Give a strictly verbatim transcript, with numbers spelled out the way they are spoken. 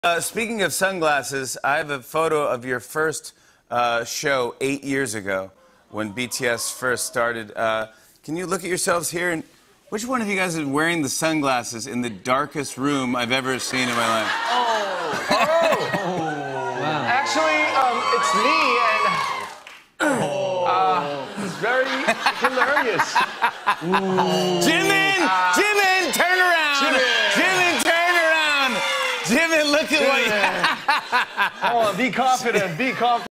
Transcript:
Uh, speaking of sunglasses, I have a photo of your first uh, show eight years ago when B T S first started. Uh, can you look at yourselves here? And which one of you guys is wearing the sunglasses in the darkest room I've ever seen in my life? Oh! Oh! Wow. Actually, um, it's me, and uh, it's very hilarious. Jimin! Uh, Jimin, turn around! Jimin! Jimin, turn around! Jimin, look at what you... Oh, be confident, be confident.